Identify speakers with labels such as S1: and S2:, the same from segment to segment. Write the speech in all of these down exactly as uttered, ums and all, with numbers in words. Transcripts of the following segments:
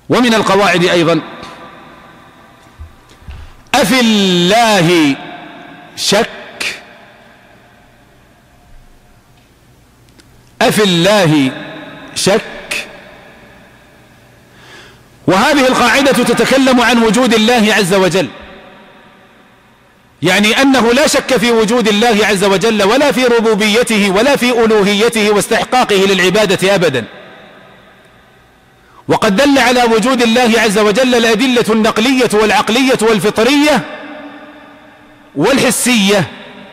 S1: ومن القواعد أيضا: أفي الله شك، أفي الله شك. وهذه القاعدة تتكلم عن وجود الله عز وجل، يعني أنه لا شك في وجود الله عز وجل ولا في ربوبيته ولا في ألوهيته واستحقاقه للعبادة أبدا. وقد دل على وجود الله عز وجل الأدلة النقلية والعقلية والفطرية والحسية،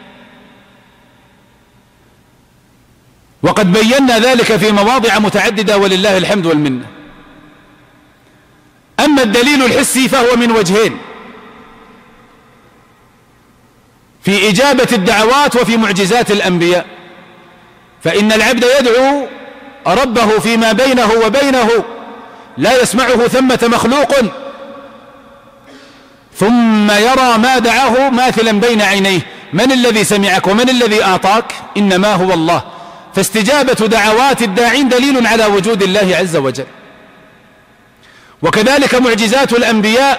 S1: وقد بينا ذلك في مواضع متعددة ولله الحمد والمنة. أما الدليل الحسي فهو من وجهين: في إجابة الدعوات وفي معجزات الأنبياء. فإن العبد يدعو ربه فيما بينه وبينه لا يسمعه ثمة مخلوق، ثم يرى ما دعاه ماثلا بين عينيه: من الذي سمعك ومن الذي أعطاك؟ إنما هو الله. فاستجابة دعوات الداعين دليل على وجود الله عز وجل. وكذلك معجزات الأنبياء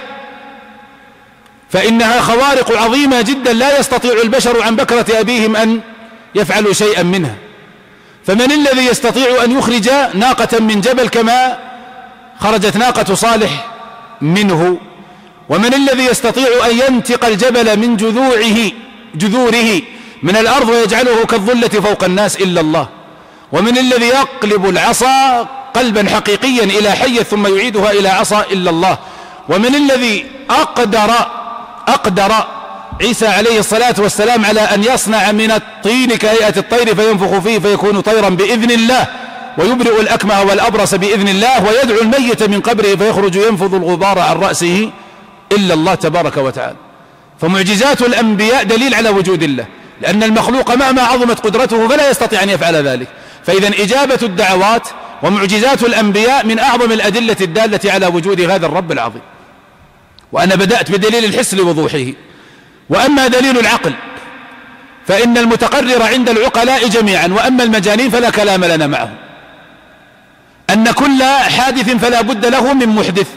S1: فإنها خوارق عظيمة جدا لا يستطيع البشر عن بكرة أبيهم أن يفعلوا شيئا منها. فمن الذي يستطيع أن يخرج ناقة من جبل كما خرجت ناقة صالح منه؟ ومن الذي يستطيع أن ينتق الجبل من جذوعه جذوره من الأرض ويجعله كالظلة فوق الناس إلا الله؟ ومن الذي يقلب العصا قلبا حقيقيا إلى حية ثم يعيدها إلى عصا إلا الله؟ ومن الذي أقدر أقدر عيسى عليه الصلاة والسلام على أن يصنع من الطين كهيئة الطير فينفخ فيه فيكون طيرا بإذن الله، ويبرئ الأكمه والأبرص بإذن الله، ويدعو الميت من قبره فيخرج ينفض الغبار عن رأسه إلا الله تبارك وتعالى. فمعجزات الأنبياء دليل على وجود الله، لأن المخلوق مهما عظمت قدرته فلا يستطيع أن يفعل ذلك. فإذا إجابة الدعوات ومعجزات الأنبياء من أعظم الأدلة الدالة على وجود هذا الرب العظيم. وأنا بدأت بدليل الحس لوضوحه. وأما دليل العقل فإن المتقرر عند العقلاء جميعا وأما المجانين فلا كلام لنا معه، أن كل حادث فلا بد له من محدث،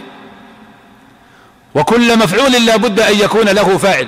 S1: وكل مفعول لا بد أن يكون له فاعل.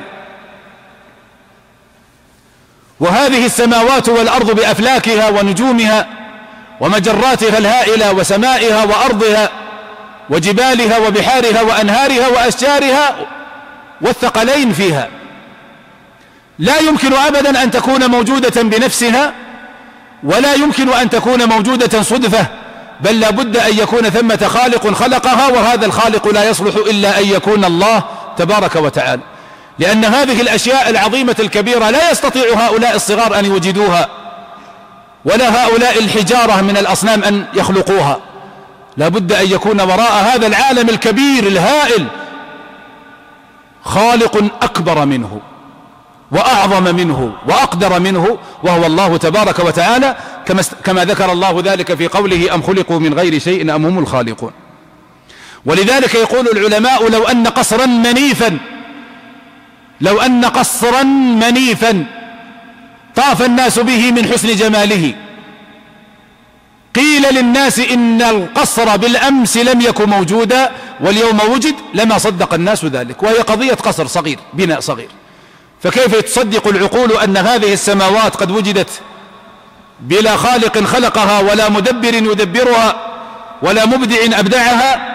S1: وهذه السماوات والأرض بأفلاكها ونجومها ومجراتها الهائلة وسمائها وأرضها وجبالها وبحارها وأنهارها وأشجارها والثقلين فيها لا يمكن أبدا أن تكون موجودة بنفسها، ولا يمكن أن تكون موجودة صدفة، بل لا بد أن يكون ثمة خالق خلقها، وهذا الخالق لا يصلح إلا أن يكون الله تبارك وتعالى. لأن هذه الأشياء العظيمة الكبيرة لا يستطيع هؤلاء الصغار أن يوجدوها، ولا هؤلاء الحجارة من الأصنام أن يخلقوها. لا بد أن يكون وراء هذا العالم الكبير الهائل خالق أكبر منه وأعظم منه وأقدر منه، وهو الله تبارك وتعالى، كما, كما ذكر الله ذلك في قوله: أم خلقوا من غير شيء أم هم الخالقون. ولذلك يقول العلماء: لو أن قصرا منيفا لو أن قصرا منيفا طاف الناس به من حسن جماله، قيل للناس إن القصر بالأمس لم يكن موجودا واليوم وجد، لما صدق الناس ذلك، وهي قضية قصر صغير، بناء صغير. فكيف تصدق العقول أن هذه السماوات قد وجدت بلا خالق خلقها ولا مدبر يدبرها ولا مبدع أبدعها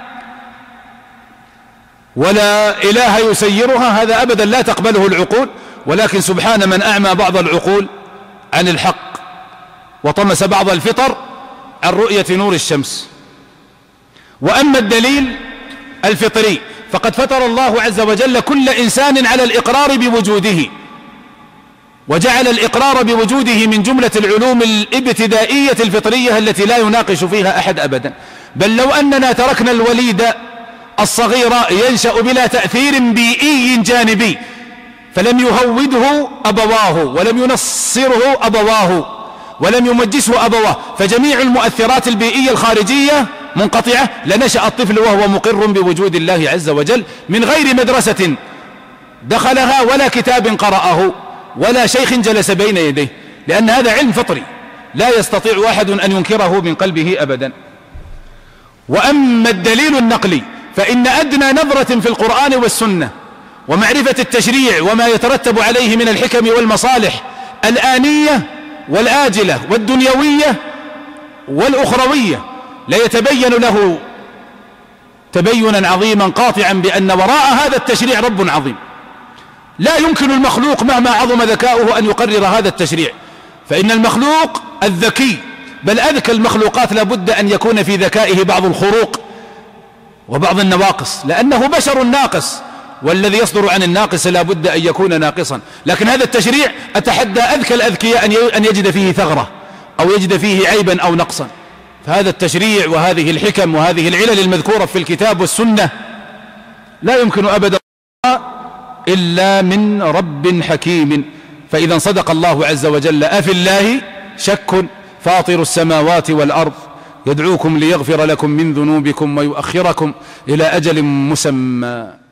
S1: ولا إله يسيرها؟ هذا أبدا لا تقبله العقول. ولكن سبحان من أعمى بعض العقول عن الحق وطمس بعض الفطر عن رؤية نور الشمس. وأما الدليل الفطري فقد فطر الله عز وجل كل إنسان على الإقرار بوجوده، وجعل الإقرار بوجوده من جملة العلوم الابتدائية الفطرية التي لا يناقش فيها أحد أبدا. بل لو أننا تركنا الوليد الصغير ينشأ بلا تأثير بيئي جانبي فلم يهوده أبواه ولم ينصره أبواه ولم يمجسه أبواه، فجميع المؤثرات البيئية الخارجية منقطعة، لنشأ الطفل وهو مقر بوجود الله عز وجل من غير مدرسة دخلها ولا كتاب قرأه ولا شيخ جلس بين يديه، لأن هذا علم فطري لا يستطيع أحد أن ينكره من قلبه أبدا. وأما الدليل النقلي فإن أدنى نظرة في القرآن والسنة ومعرفة التشريع وما يترتب عليه من الحكم والمصالح الآنية والآجلة والدنيوية والأخروية لا يتبين له تبينا عظيما قاطعا بأن وراء هذا التشريع رب عظيم. لا يمكن المخلوق مهما عظم ذكاؤه أن يقرر هذا التشريع، فإن المخلوق الذكي بل أذكى المخلوقات لابد أن يكون في ذكائه بعض الخروق وبعض النواقص، لأنه بشر ناقص، والذي يصدر عن الناقص لابد أن يكون ناقصا. لكن هذا التشريع أتحدى أذكى الأذكياء أن يجد فيه ثغرة أو يجد فيه عيبا أو نقصا. فهذا التشريع وهذه الحكم وهذه العلل المذكورة في الكتاب والسنة لا يمكن أبدا إلا من رب حكيم. فإذا صدق الله عز وجل أفي الله شك فاطر السماوات والأرض يدعوكم ليغفر لكم من ذنوبكم ويؤخركم إلى أجل مسمى.